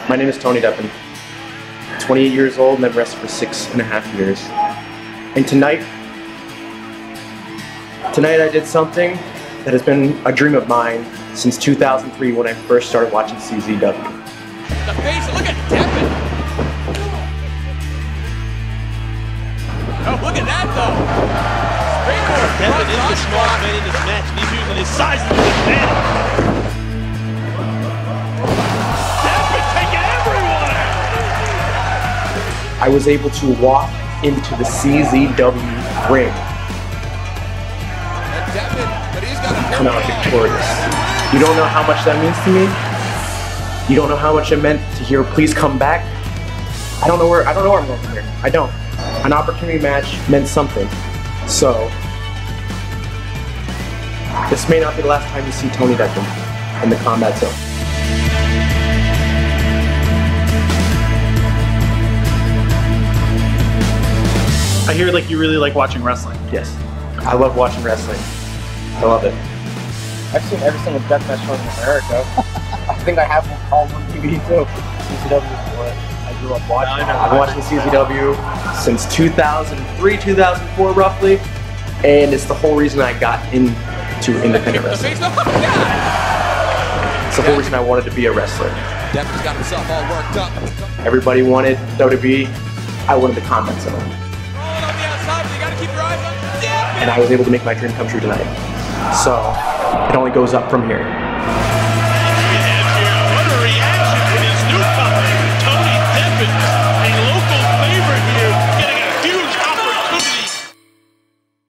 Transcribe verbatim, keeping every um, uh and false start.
My name is Tony Deppen. twenty-eight years old and I've wrestled for six and a half years. And tonight, tonight I did something that has been a dream of mine since two thousand three when I first started watching C Z W. The face, look at Deppen. Oh, look at that though. Deppen is the smallest man in this match, and he's using his size to his advantage. Deppen taking everyone out. I was able to walk into the C Z W ring, come out victorious. You don't know how much that means to me. You don't know how much it meant to hear "Please come back." I don't know where I don't know where I'm going from here. I don't. An opportunity match meant something. So this may not be the last time you see Tony Deppen in the combat zone. I hear like you really like watching wrestling. Yes, I love watching wrestling. I love it. I've seen every single deathmatch show in America. I think I have all one T V too. C Z W is what I grew up watching. I've been watching C Z W since two thousand three, two thousand four roughly, and it's the whole reason I got into independent wrestling. It's the whole reason I wanted to be a wrestler. Deppen's got himself all worked up. Everybody wanted W W E. I wanted the combat zone. On the outside, you gotta keep your eyes on Deppen. And I was able to make my dream come true tonight. So it only goes up from here.